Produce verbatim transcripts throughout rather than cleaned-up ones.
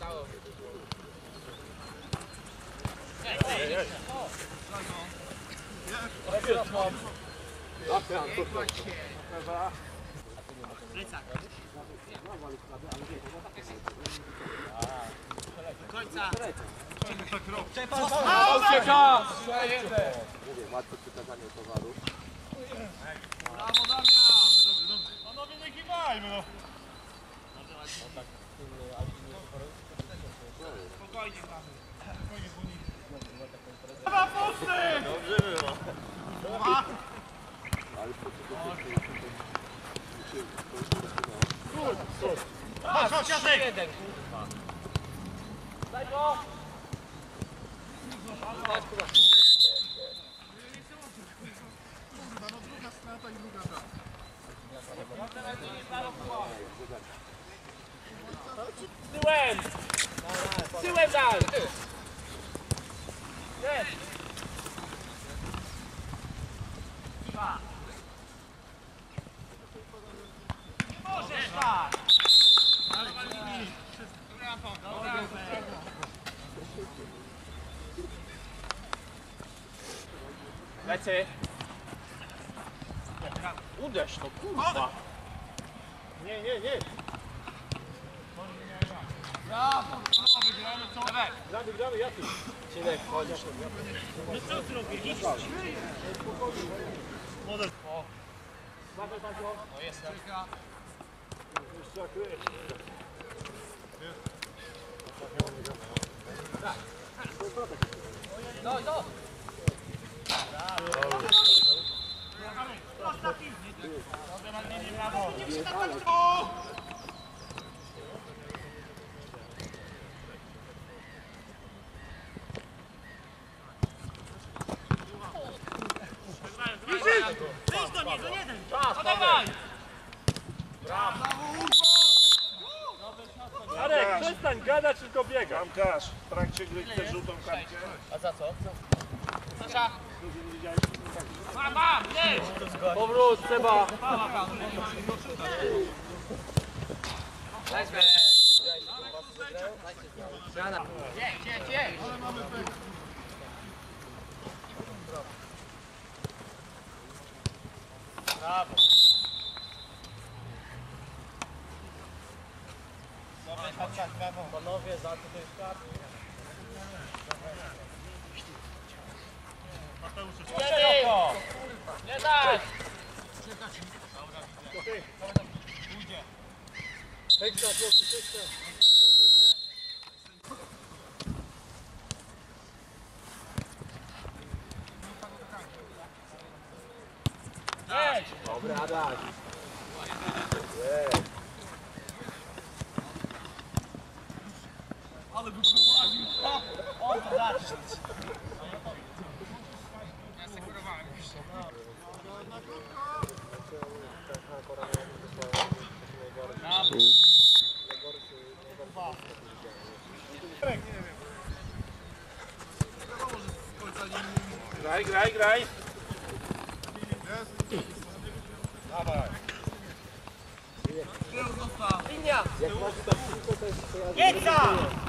Końca! Ucieka! Mówię, łatwe przekazanie towaru. Brawo, Damian! Panowie, nie kiwajmy, no. Spokojnie, gramy. Spokojnie, bo nic. Chyba pusty! Dobrze było. Ale po co to Chodź, chodź, Jacek! Jeden, kurwa. Daj go! Daj, kurwa. Kurwa, no druga strata i druga ta. Tyłem! Tyłem dal! Nie! Nie możesz tak! Lecy! Uderz to, kurwa! Nie, nie, nie. Brawo! Wygramy co? Gramy, gramy, Jacek! Cinek, chodzisz. No co ty robisz? Idź. Młodek. O! Złapaj tak go! No jest tak. No, no! Ostatni. Dobrze, Maldini, brawo. Wyjdź do niego, jeden! Podawaj! Arek, przestań gadać, tylko biega. Bramkarz, w trakcie gry chcesz żółtą kartkę. A za co? Sasza! Mam, mam, nie! Powrót, Seba! Weźmy! Jedź, jedź, jedź! Brawo! Panowie, za co to jest karta? Nie, nie daj! Ekstra, proszę, ekstra. Jedź! Dobra, Adaś. Ale go prowadził! On to zacząć! Ja sekurowałem już. Graj, graj, graj. Dawaj. Linia! Jak masz tam piłkę, to jest to ja... Jedźca!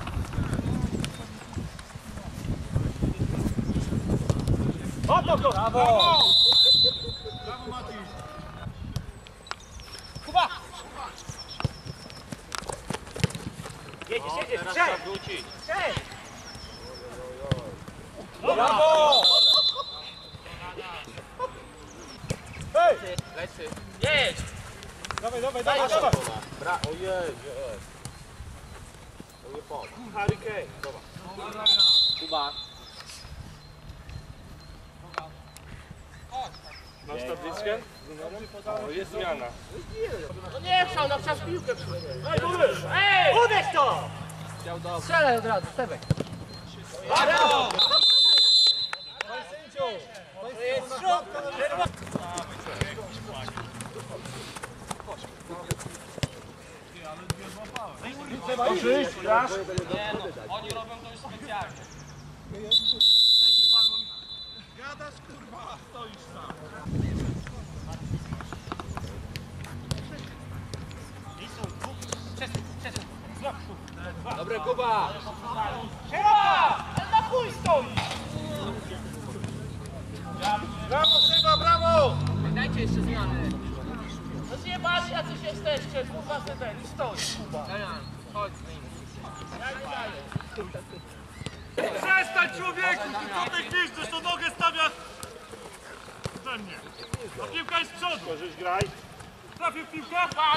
Oto go! Brawo! Brawo, Mati. Kuba! Jedziesz, jedziesz, strzel! Strzel! Brawo! Hej! Lecy! Jedź! Dawaj, dawaj, dawaj, dawaj. Bra... Ojej, ojej. To nie pomógł. Harry Kane. Dobra. Kuba! Masz tabliczkę? O, jest zmiana. No nie chciał, na czas piłkę przyjdzie. Ej, uderz! Ej! Uderz to! Strzelaj od razu, Sebek. Brawo! To jest szok! Ożyj, grasz? Nie no, oni robią to już specjalnie. Gadasz, kurwa, stoisz tam. Przesuń, przesuń. Dobre, Kuba! Siema! Na chuj stoi! Brawo, Szyba, brawo! Dajcie jeszcze zmiany. No zjebali, jacyś jesteście, kurwa se ten, i stoi, Kuba. Chodź z nim. Przestań, człowieku! Ty tutaj piszesz, to nogę stawiasz we mnie. A piłka jest z przodu. Możesz grać. Trafił piłkę? Pan!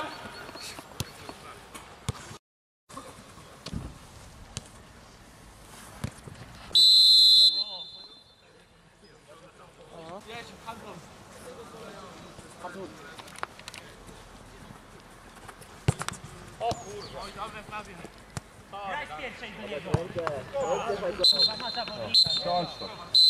O kurwa. Oj, dobre prawie. Graj z pierwszej do niego. Ma zawodnika. Kończ to.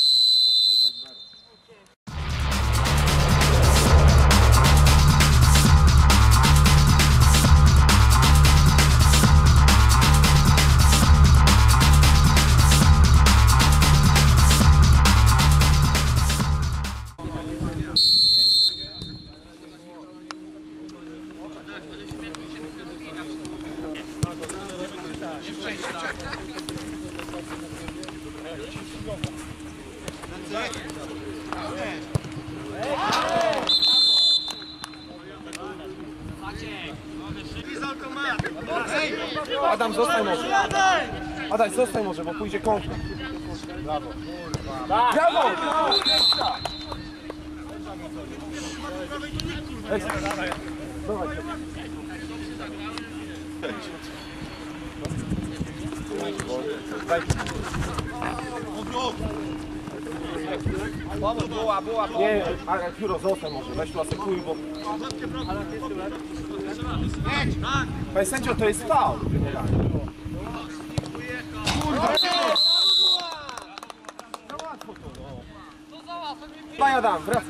Adam, zostań może. Adaś, zostań może, bo pójdzie kontra. Brawo. Brawo! Ekstra. Dawaj. Buła, buła, buła. Nie, ale Pióro, zostań może, weź tu asekuj, bo... Panie sędzio, to jest faul. Kurwa! No łatwo to, no. Panie Adam, wracaj.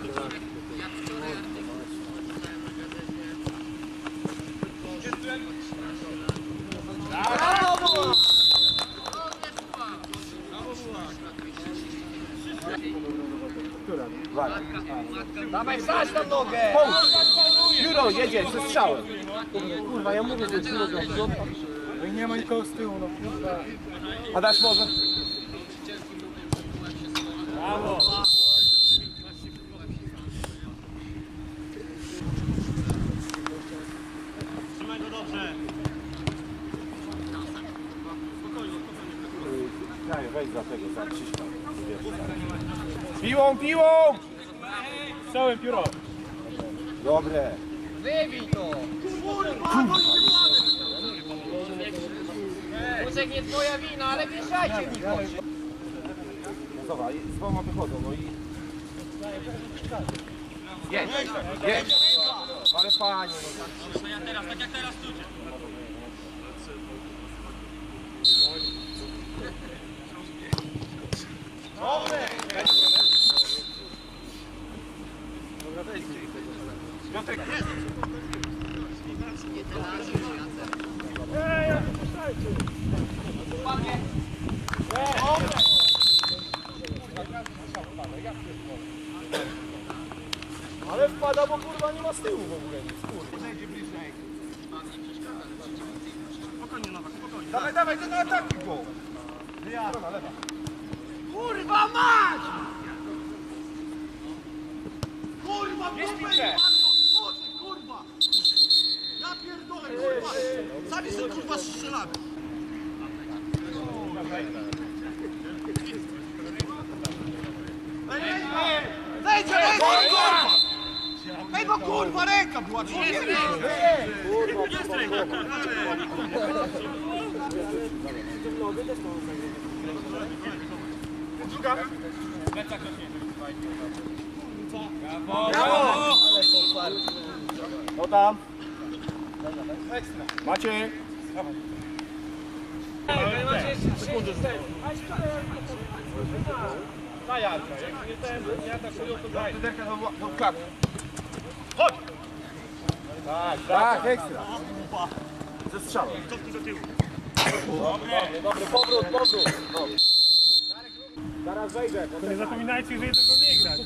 Dawaj, wsadź tam nogę! Pióro, jedzie ze strzałem. Kurwa, ja mówię, że jest Pióro. No i nie ma nikogo z tyłu, no kurwa. Adaś może? Trzymaj go dobrze. Daj, wejdź za tego, za Krzyśka. Piłą, piłą! Całym pióro. Dobre. Wybij to! Wózek nie twoja wina, ale mieszajcie mi to. No dobra, i z dwoma wychodzą, no i... Jedź, jedź! Ale panie, no tak... Ja teraz, tak jak teraz tu idzie. Piotrek, ale wpada, bo kurwa nie ma z tyłu w ogóle nic, kurwa. Spokojnie, Nowak, spokojnie. Dawaj, dawaj, to na atakuj go! Strona lewa. Kurwa mać! Kurwa, piłkę. kurwa! Ja pierdolę, kurwa! Sami sobie kurwa strzelamy! Zejdźcie, kurwa! Ej, bo kurwa ręka była, człowieku! Jest ręka, Druga. brawo! O tam. Macie. Daj Jarka, jak nie ten, nie atakują, to daj. Tyderka do, do klapy. Chodź! Tak, tak, ekstra. Ze strzałem. Cofnij do tyłu. Dobry, dobry, powrót, powrót. No. Zaraz wejdę. Nie zapominajcie, że jednego nie gracie.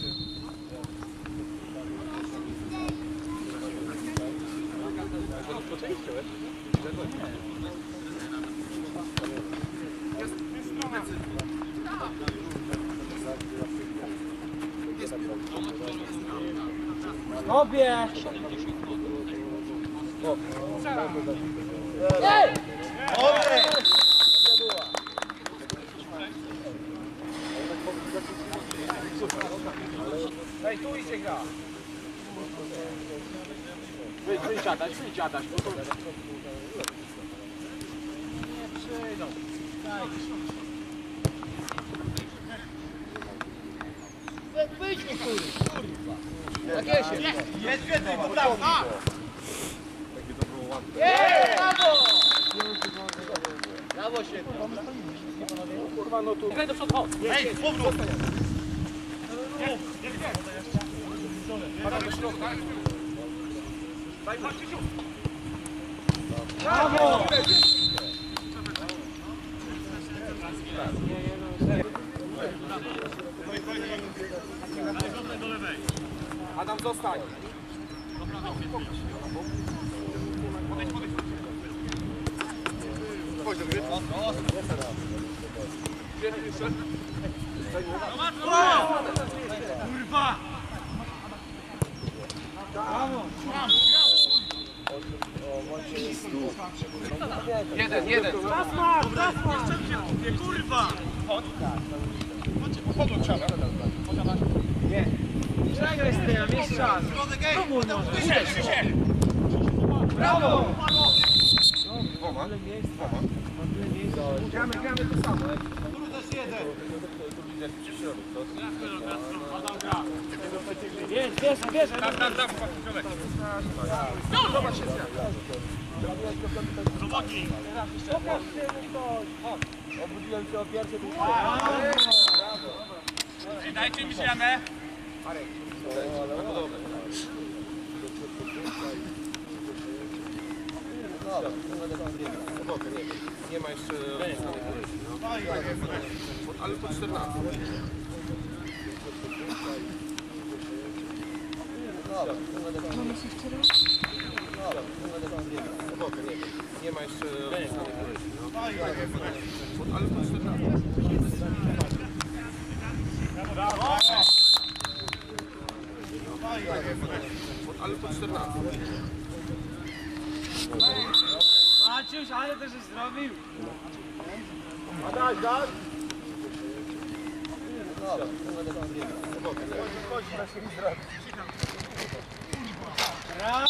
Obie! Ej! Ej, tu idzie gra. Wyjdź, wyjdź Adaś, wyjdź Adaś, bo to... Nie przyjdą. Wyjdź mi kurwa. Tak jest. Jest więcej, bo brawo! Jest! Brawo! Brawo się. Kurwa, no tu. Graj do przodu, chodź. Ej, powrót! Brawo! Adam, zostań. Kurwa! Jeden, jeden. Kurwa! Przegraj z tym, jest czas. Środek, ej! Wysiedź, wysiedź! Brawo! Gramy, gramy to samo. Tu też jeden! Jest, bierz, bierz. Zawodnik! Pokaż się, coś. Obudziłem się o pierwsze. Dajcie mi zmianę! Nie ma jeszcze ale po czternaście. Nie ma jeszcze ale po czternaście. Ale po czternaście. Maciuś, ale też już zrobił. A daj, daj. Brawo!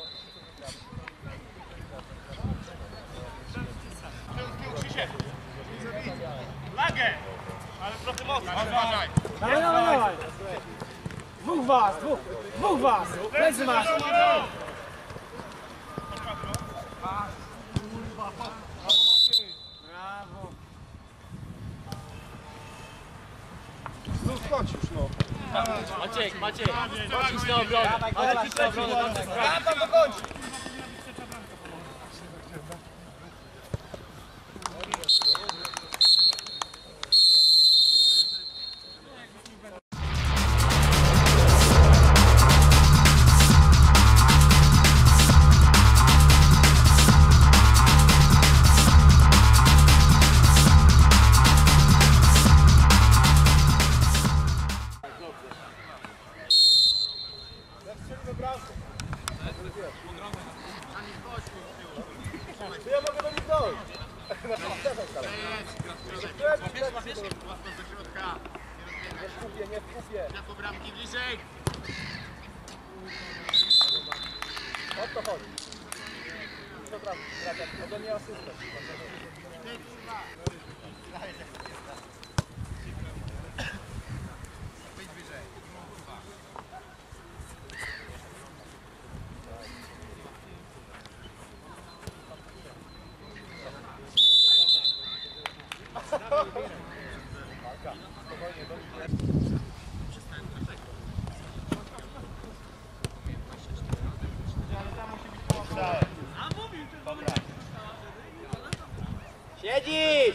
Lagę! Ale trochę mocno. Uważaj! Dawaj, dawaj, dawaj. Dwóch was, dwóch, dwóch was. Plecy masz. Brawo. No skocz już, no. Maciek, Maciek. Idź na obronę. Ale idź na obronę. Tam, tam do końca! Ja mogę do nich dojść. Nie skupię, nie skupię. Do bramki bliżej! O to chodzi. Dobra, bracia, ode mnie asystent. Siedzisz!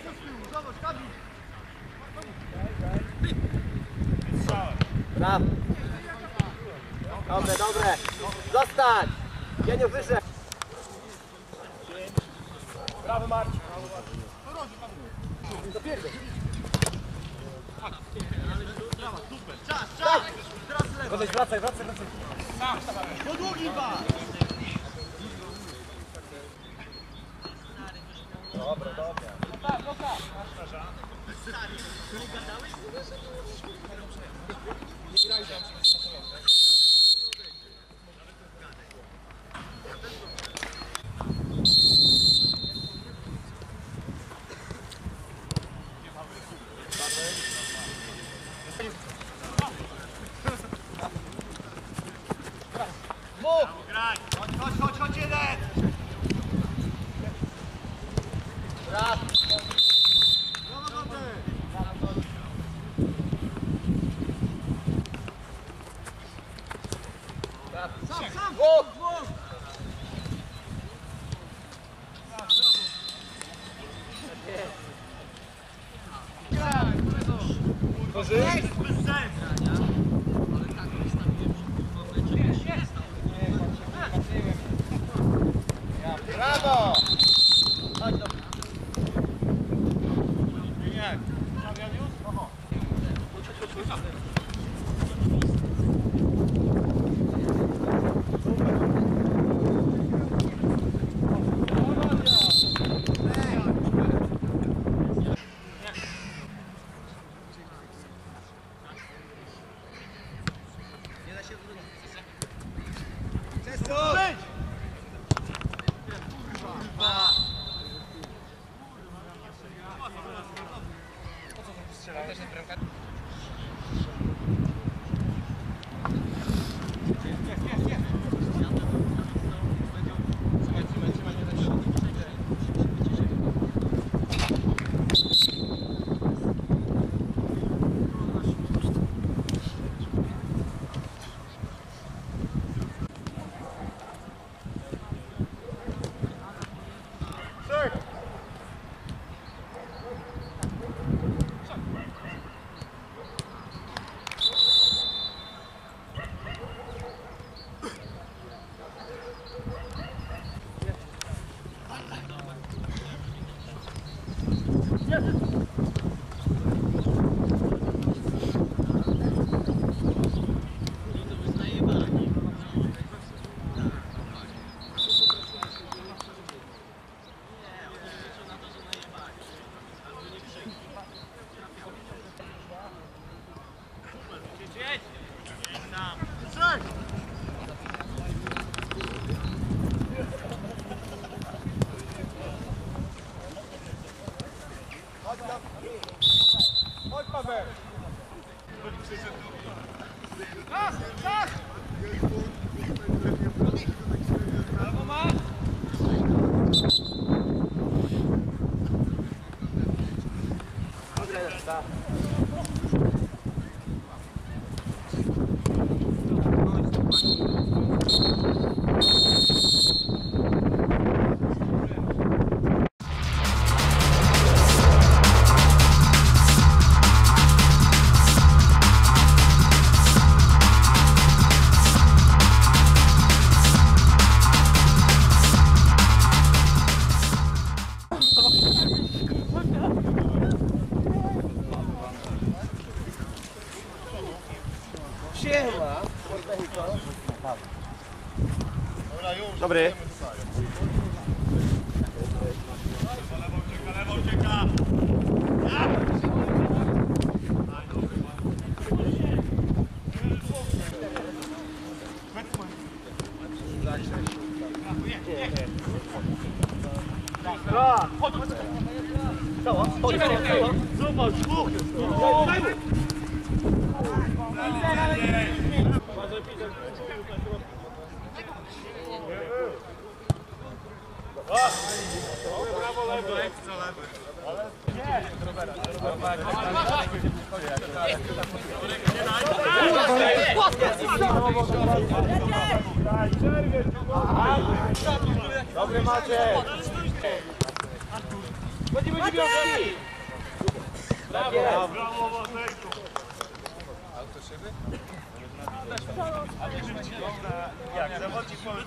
Brawo. Dobre, dobre. Zostań! Cieniu wyszedł. Brawy Marcin. Dopiero. Wracaj, wracaj, wracaj. Do długi pas! Dobra, dobra. Graj! Chodź, chodź, chodź, chodź jeden! Raz. Sam, sam! Dwóch. Jest bez sensu! Brawo! Chodź, Paweł! Czas, czas! Brawo, ma! Dobry. Lewo ucieka! Zobacz, dwóch jest! Brawo, lewy! Ekstra lewy! Dobry Maciek. Chodzimy dziewiątki. Brawo, brawo, Wojtek! Jak zawodnik powie...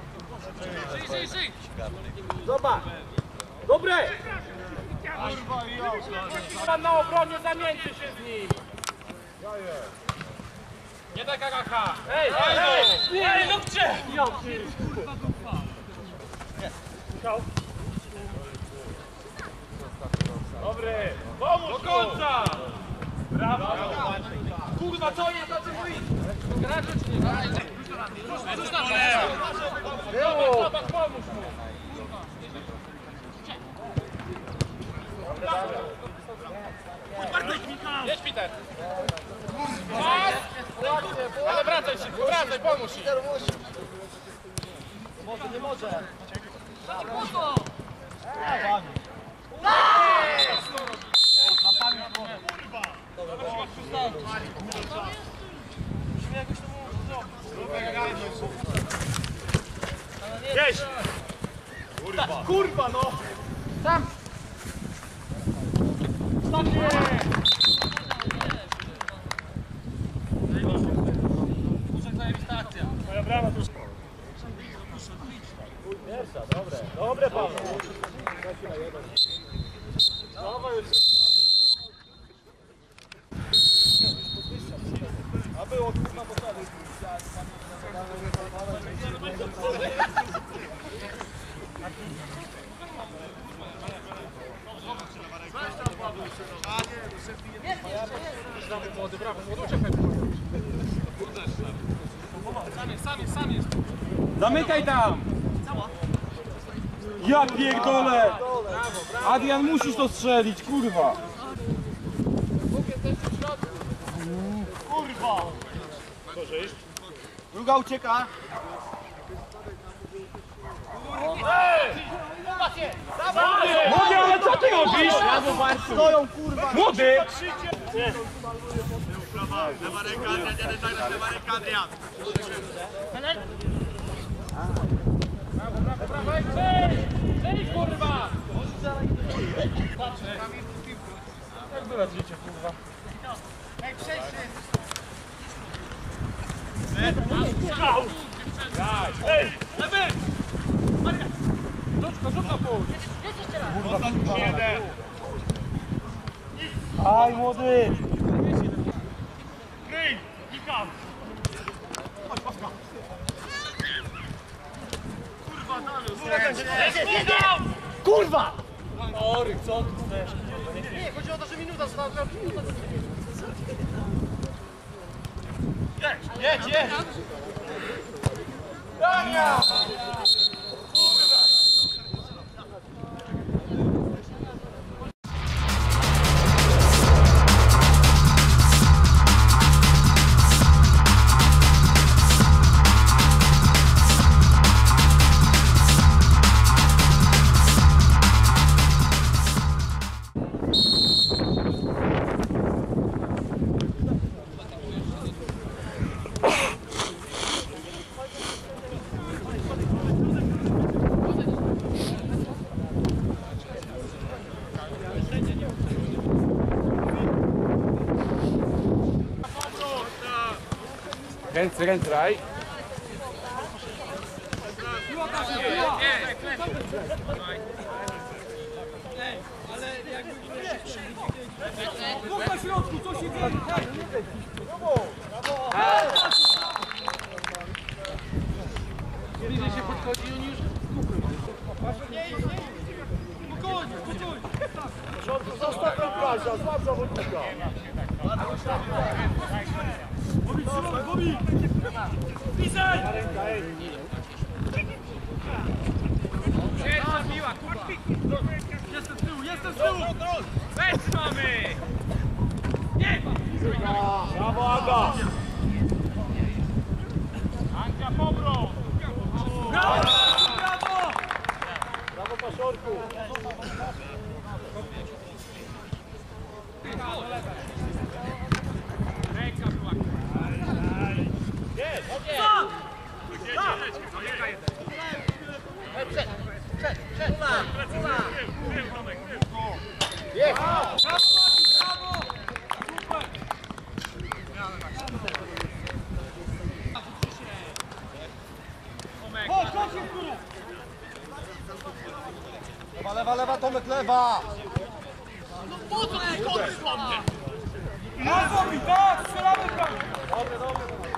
Zobacz. Dobre. Kurwa i ją! Pan na obronie, zamieńcie się z nim. Nie taka kaka! Ej, ej, ej! Ej, no gdzie? Ja Dobry! Pomóż do końca! Brawo! Kurwa, co jest? Na czym mówi? Gracze czy nie? Rzuć na lewo! Pomóż mu! Jedź, Peter! Ale wracaj szybko, wracaj, pomóż im! Może, nie może. Jeźdź! Kurwa! Kurwa, no! Sam! Moja brama tu. Dobre, dobre, Paweł. Dawaj już. A było kurwa potrzeby. Młody, brawo, młody, uciekaj. Sam jest, sam jest, sam jest. Zamykaj tam! Ja pierdolę! Adrian, musisz to strzelić, kurwa! Kurwa! Korzyść. Druga ucieka. Młody, ale co ty robisz? Stoją, kurwa. Młody! Lewa ręka, Adrian, jeden zagrać, lewa ręka, Adrian. Brawo, ej, przejdź! Przejdź, kurwa! Jak wy leżycie, kurwa? Ej, przejdź się. Ej, lewy! Maria! Rzuć, rzuć na pół! Jeden! Aj, młody! Kryj! Nikam! Kurwa, dalej! Kurwa! Oryk, co ty chcesz? Nie, chodzi o to, że minuta została. Minuta Jedź, jedź! Dania! Ręce, ręce, daj. Na środku, co się dzieje? Bliżej się podchodzi i oni już Spokojnie, spokojnie! Zostaw ten Kasia, złap zawodnika. Bobik, trzymaj, Bobik! Pisaj! Siedź, zabiła, kurwa! Jestem z tyłu, jestem z tyłu! Weź, mamy! Nie ma! Brawo, Aga. Anka, pobrą! Brawo! Brawo! Brawo, Pasiorku. Ręka była. Jest! Przed, przed, przed! Lewa, lewa, lewa, Tomek, lewa. Na Bobik, tak! Strzelamy prawie! Dobre, dobre.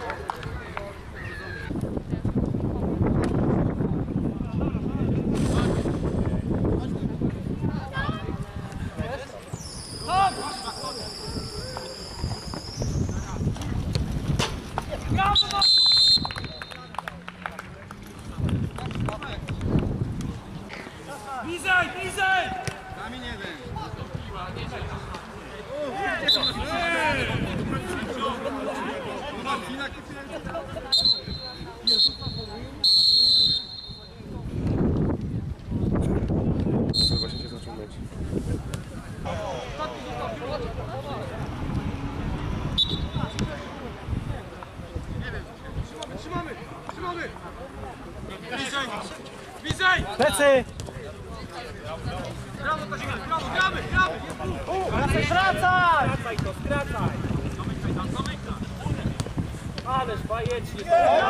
Trzymamy, trzymamy! Bliżej! Bliżej! Plecy! Brawo, Tasiek, brawo, gramy, gramy! Wracaj, wracaj! Skracaj to, skracaj! Zamykaj tam, zamykaj! Ależ bajecznie!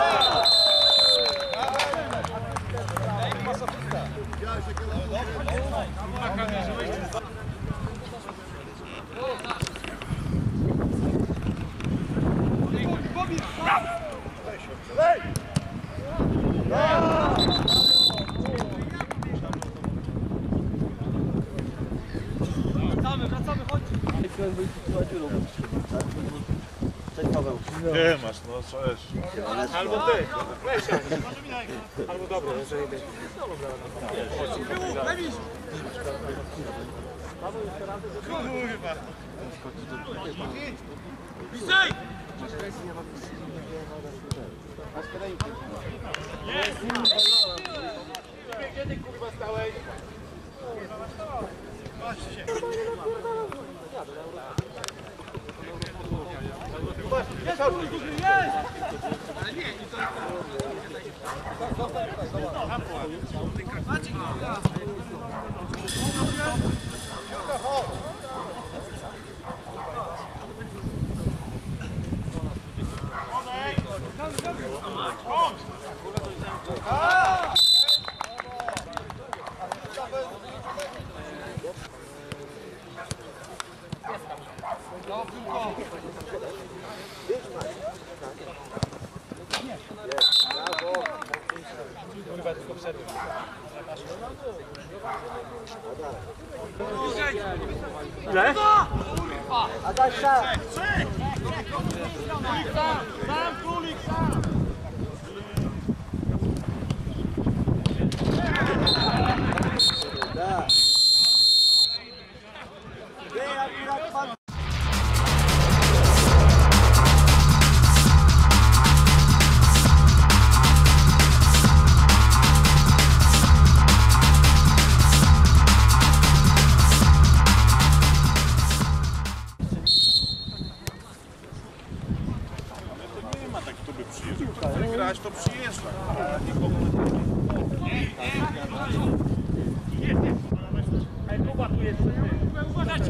Wracamy, wracamy, chodź! Cześć Paweł. Nie masz, no cześć. Albo ty! Albo dobra, jeżeli ty. Lewisz! Kurwa. Bliżej! Gdzie ty kurwa stałeś? Kurwa, tylko wszedłem. Ile? A daj sam! Sam, królik, sam! Tak. Nie, akurat pan... Nie ma tak, kto by przyjeżdżał. Kto chce grać, to przyjeżdża. A nikogo... Ej, Kuba tu jest. Uważajcie!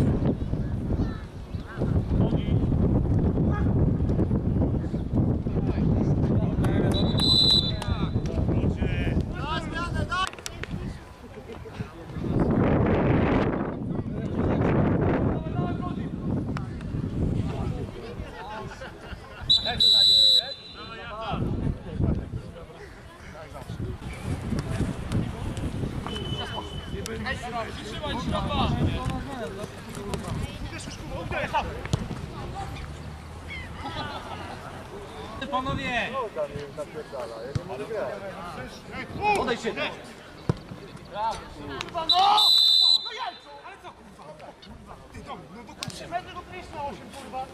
Trzymaj, śroba! Panowie! Odejdź się! Kurwa, no! No jajco! Ale co kurwa? Ty dom, no do kurczę, metr go pięć na osiem, kurwa!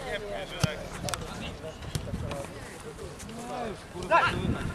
Daj!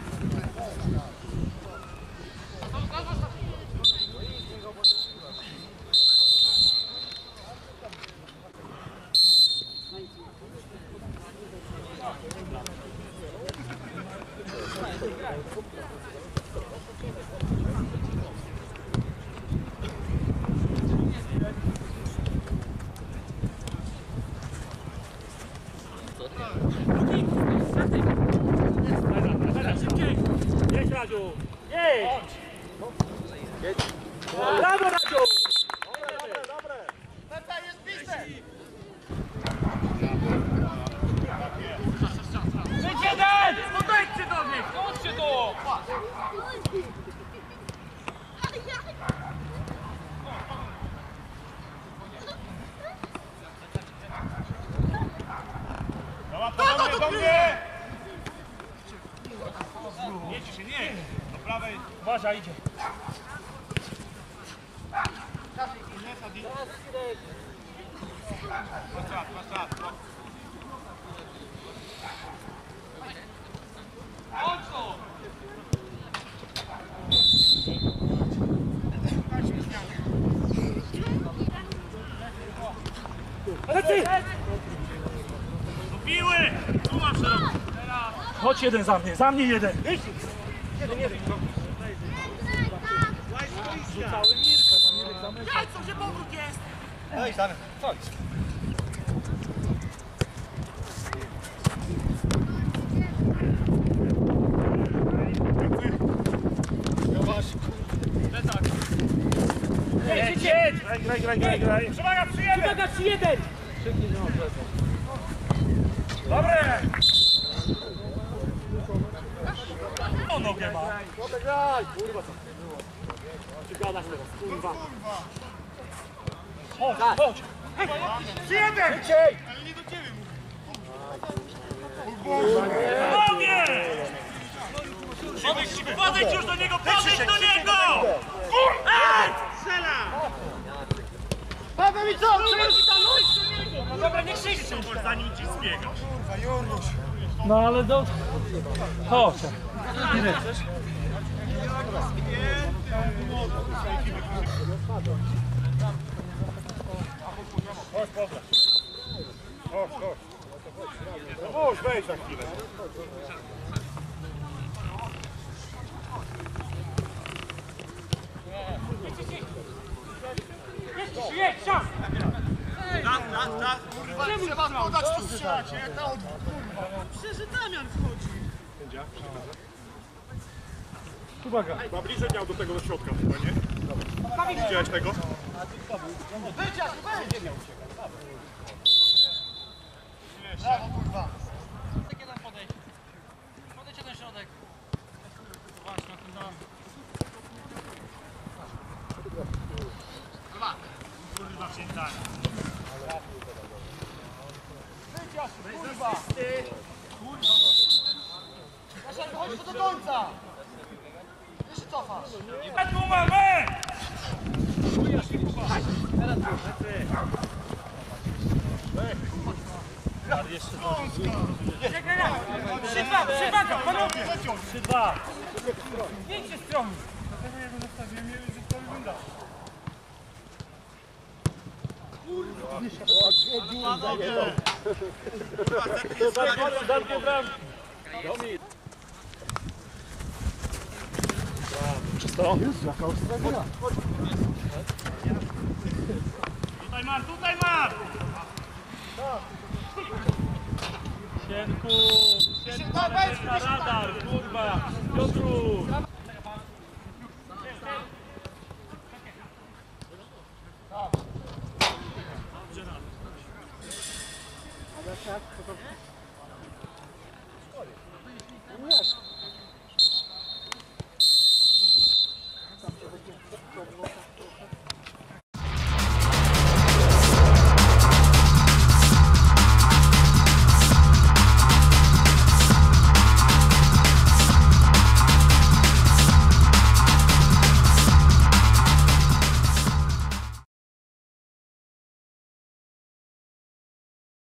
Jedź, Radziu! Jedź! Brawo, Radziu! Tata jest piste! Wyjdź jeden! Podejdźcie do mnie! Chodźcie tu! Do mnie, do mnie! Jedź się, nie! Do prawej. Uważaj, idzie. Chodź tu! Piły! Tu mam szeroko. Chodź jeden za mnie, za mnie jeden. Jajco, gdzie powrót jest? Ej, Damian, chodź. Jedź, jedź! Graj, graj, graj, graj, graj. Przewaga trzy jeden! Przewaga trzy jeden! Dobre! O nogę ma. Graj, kurwa co. Ty gadasz teraz, kurwa. Chodź, chodź! trzy jeden! Nogę! Podejdź już do niego, podejdź do niego! Ej! Paweł i co? Przecież tam No dobra, nie krzycz, zanim ci zbiegasz. Kurwa, Juruś. No ale do... Chodź. Chodź, popatrz. Chodź, chodź. No chodź, wejdź na chwilę. Jedź, czas! Kurwa, trzeba podać tu strzelacie, jak na odwrót, kurwa. Przecież Damian wchodzi. Uwaga. Chyba bliżej miał do tego do środka chyba, nie? Widziałeś tego? Wyciąg, będzie miał Brawo, kurwa. Podejdźcie na środek. Zobacz na tym dom. Kurwa, przyjętanie. Wyciąg, kurwa. Kasia, wychodź do końca. Jeszcze cofasz. Tu mamy! Przywaga, przywaga, panowie! trzy dwa. Pięć stron. Zamknij bramkę. Tutaj mam, tutaj mam! Sienku, Sienku, na radar, kurwa, Piotru!